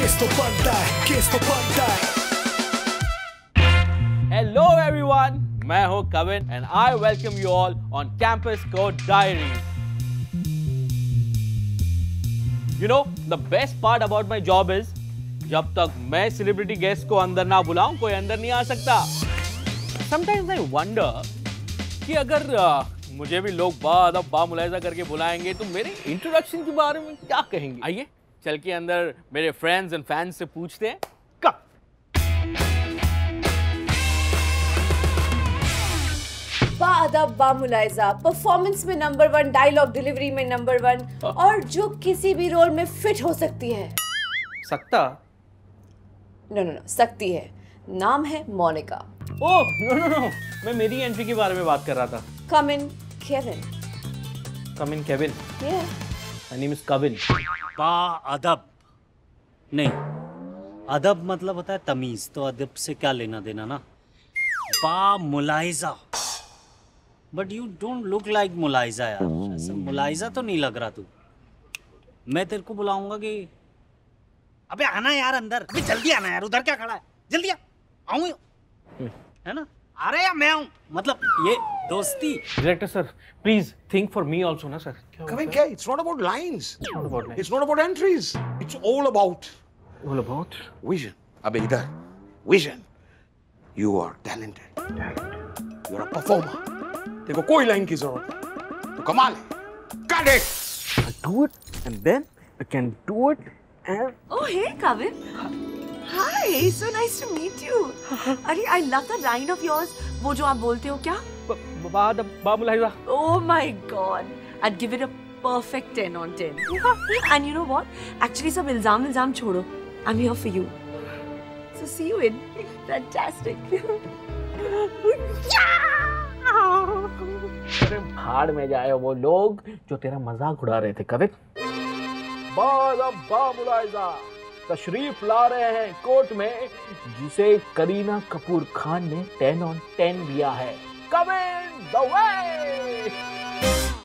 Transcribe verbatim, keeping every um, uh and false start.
Case तो बनता है, केस तो बनता है। Hello everyone, मैं हूँ Kavin and I welcome you all on Campus Code Diaries. You know, the best part about my job is जब तक मैं सेलिब्रिटी गेस्ट को अंदर ना बुलाऊं कोई अंदर नहीं आ सकता। Sometimes I wonder कि अगर uh, मुझे भी लोग बा बा मुलायजा करके बुलाएंगे तो मेरे इंट्रोडक्शन के बारे में क्या कहेंगे। आइए चल के अंदर मेरे फ्रेंड्स एंड फैंस से पूछते हैं। कब बाअदब बामुलाइजा, परफॉर्मेंस में नंबर वन, डायलॉग डिलीवरी में नंबर वन, और जो किसी भी रोल में फिट हो सकती है। सकता? नो नो नो, सकती है। नाम है Monica. Oh no no no, मैं मेरी एंट्री के बारे में बात कर रहा था। Come in Kevin. Come in Kevin. Yeah. My name is Kavin. बाअदब नहीं, अदब मतलब होता है तमीज, तो अदब से क्या लेना देना ना। बामुलाइजा, but you don't look like मुलाइजा यार। ऐसा मुलाइजा तो नहीं लग रहा तू। मैं तेरे को बुलाऊंगा कि अबे आना यार अंदर, अबे जल्दी आना यार, उधर क्या खड़ा है, जल्दी आ। आऊं है ना, आ रहे या मैं आऊं, मतलब ये दोस्ती। Director sir please think for me also ना सर। Kavin, क्या? It's not about lines. It's not about lines. It's not about entries. It's all about All about vision. अबे इधर vision. You are talented. You are a performer. देखो कोई line की जरूरत नहीं, तो कमाल है। Cut it. I do it and then I can do it and Oh hey Kavin. Hi, so nice to meet you. अरे I love the line of yours. वो जो आप बोलते हो क्या? बाद बामुलाइजा। Oh my God. I'd give it a perfect ten on ten. And you know what? Actually सब इल्जाम इल्जाम छोड़ो. I'm here for you. So see you in. Fantastic. अरे भाड़ में जाए वो लोग जो तेरा मजाक उड़ा रहे थे कविन। बाद बामुलाइजा तशरीफ ला रहे हैं कोर्ट में जिसे करीना कपूर खान ने टेन ऑन टेन दिया है। कविन द वे।